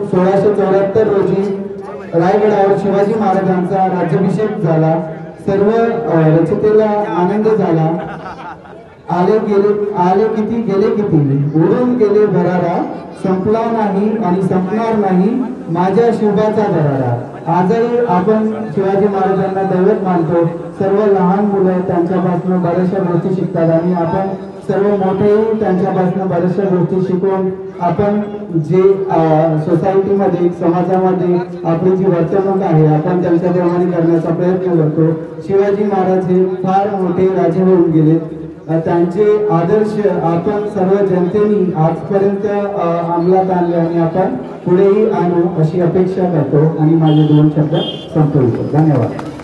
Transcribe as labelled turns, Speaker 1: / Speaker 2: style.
Speaker 1: 1674 रोजी रायगडावर शिवाजी महाराजांचा राज्याभिषेक झाला। सर्व रचतेला आनंद झाला। आले किती गेले किती, उडून गेले भरारा, संपला नाही आणि संपणार नाही माझ्या शिवाचा दरारा। आजही आपण शिवाजी महाराजांना दैवत मानतो। सर्व लहान मुलं त्यांच्यापासून बऱ्याचशा गोष्टी शिकतात आणि आपण सर्व मोठेही त्यांच्यापासून बऱ्याचशा गोष्टी शिकून आपण जे सोसायटीमध्ये समाजामध्ये आपली जी वर्तणूक आहे आपण त्यांच्याप्रमाणे करण्याचा प्रयत्न करतो। शिवाजी महाराज हे फार मोठे राजे होऊन गेले। त्यांचे आदर्श आपण सर्व जनतेने आजपर्यंत अंमलात आणले आणि आपण पुढेही आणू अशी अपेक्षा करतो आणि माझे 2 शब्द संपवतो। धन्यवाद।